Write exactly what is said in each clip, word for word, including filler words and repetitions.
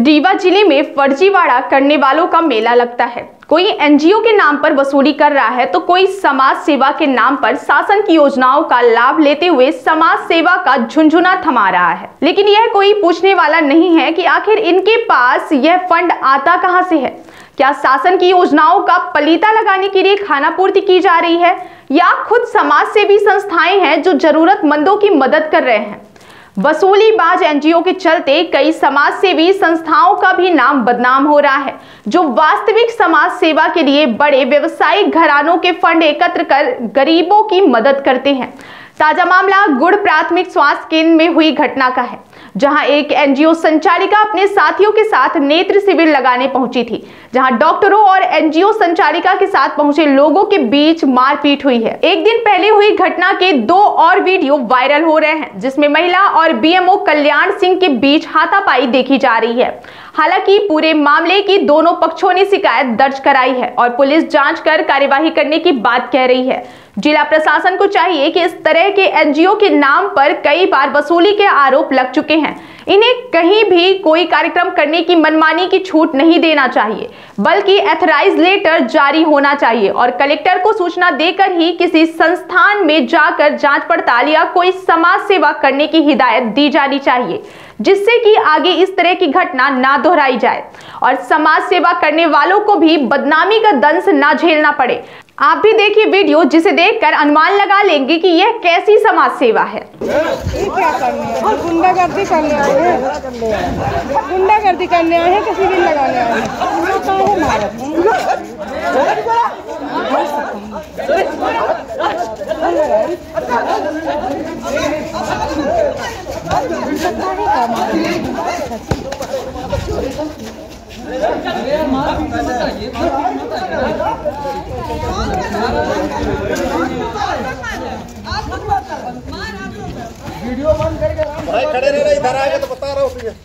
रीवा जिले में फर्जीवाड़ा करने वालों का मेला लगता है। कोई एनजीओ के नाम पर वसूली कर रहा है तो कोई समाज सेवा के नाम पर शासन की योजनाओं का लाभ लेते हुए समाज सेवा का झुनझुना थमा रहा है। लेकिन यह कोई पूछने वाला नहीं है कि आखिर इनके पास यह फंड आता कहां से है। क्या शासन की योजनाओं का पलीता लगाने के लिए खानापूर्ति की जा रही है या खुद समाज सेवी संस्थाएं हैं जो जरूरतमंदों की मदद कर रहे हैं। वसूलीबाज एनजीओ के चलते कई समाज सेवी संस्थाओं का भी नाम बदनाम हो रहा है, जो वास्तविक समाज सेवा के लिए बड़े व्यवसायिक घरानों के फंड एकत्र कर गरीबों की मदद करते हैं। ताजा मामला गुड़ प्राथमिक स्वास्थ्य केंद्र में हुई घटना का है, जहां एक एनजीओ संचालिका अपने साथियों के साथ नेत्र शिविर लगाने पहुंची थी, जहां डॉक्टरों और एनजीओ संचालिका के साथ पहुंचे लोगों के बीच मारपीट हुई है। एक दिन पहले हुई घटना के दो और वीडियो वायरल हो रहे हैं, जिसमें महिला और बीएमओ कल्याण सिंह के बीच हाथापाई देखी जा रही है। हालांकि पूरे मामले की दोनों पक्षों ने शिकायत दर्ज कराई है और पुलिस जांच कर कार्यवाही करने की बात कह रही है। जिला प्रशासन को चाहिए कि इस तरह के एनजीओ के नाम पर कई बार वसूली के आरोप लग चुके हैं। इन्हें कहीं भी कोई कार्यक्रम करने की मनमानी की छूट नहीं देना चाहिए, बल्कि एथराइज लेटर जारी होना चाहिए और कलेक्टर को सूचना देकर ही किसी संस्थान में जाकर जांच पड़ताल या कोई समाज सेवा करने की हिदायत दी जानी चाहिए, जिससे कि आगे इस तरह की घटना ना दोहराई जाए और समाज सेवा करने वालों को भी बदनामी का दंश ना झेलना पड़े। आप भी देखिए वीडियो, जिसे देखकर अनुमान लगा लेंगे कि यह कैसी समाज सेवा है। ये क्या करने हैं? गुंडागर्दी करने आए हैं, गुंडागर्दी करने आए हैं, किसी भी लगाने आए हैं। वीडियो बंद करके भाई खड़े रहना, इधर आएगा तो बता रहा हूँ तुझे।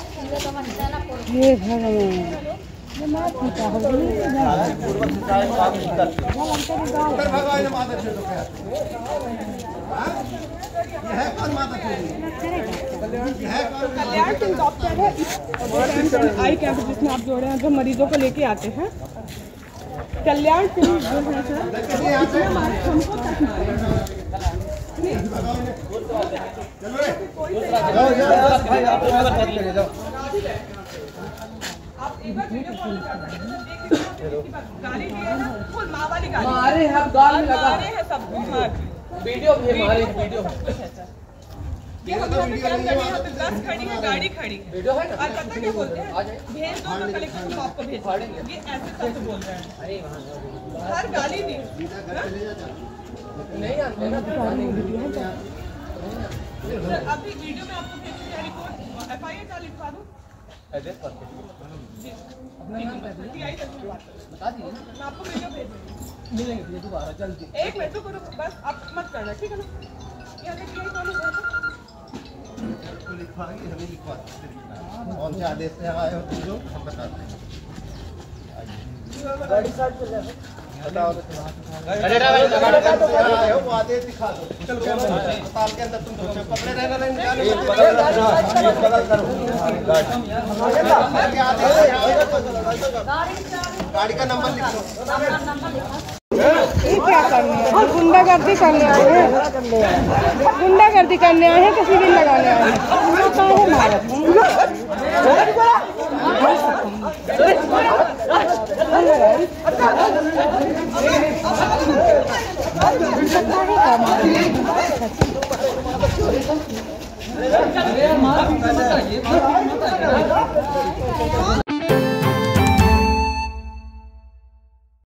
ये भगवान ये मार पीटा हो गई पूर्व सिंचाई काम कर उत्तर भगवान माता से तो क्या ये है कौन माता से ये है कौन कल्याण सिंह डॉक्टर है आई कैंप जिसमें आप जोड़े हैं, जो मरीजों को लेके आते हैं। कल्याण सिंह जो है सर हमको भाई आप लोग बात करिए जाओ। आप एक बार वीडियो कॉल कर गाली दी है ना, फुल मां वाली गाली मारे हैं गाल में लगा मारे हैं सब कुछ। वीडियो भी हमारे वीडियो ये हम लोग क्या कर रहे हैं, बस खड़ी है, गाड़ी खड़ी है वीडियो है ना। और पता क्या बोलते हैं, भेज दो मैं कलेक्टर को आपको भेज दूंगी। ये ऐसे शब्द बोल रहे हैं, अरे वहां हर गाली दी नहीं आते ना। अभी वीडियो में आपको भेज दिया रिपोर्ट, एफआईआर का लिखवा दूं। एड्रेस पर अपना नाम बता दीजिए ना, मैं आपको वीडियो भेज दूंगी। मिलेंगे दोबारा जल्दी। एक मिनट रुको रुको, बस आप मत करना, ठीक है ना। ये देखिए यही कौन है तो लिखवाएंगे, हमें लिखवा देते। कौन से आदेश से आए हो तुम जो हम बताते हैं। गाड़ी साइड पे ले बताओ तो अरे आए हो वो आदेश दिखा दो। चलो अस्पताल के अंदर तुम दोनों पकड़े रहना नहीं निकाले बदल करो गाड़ी का नंबर लिख लो। ये क्या करने हैं? गुंडागर्दी करने आए हैं, गुंडागर्दी करने आए हैं, किसी भी लगाने आए हैं। मार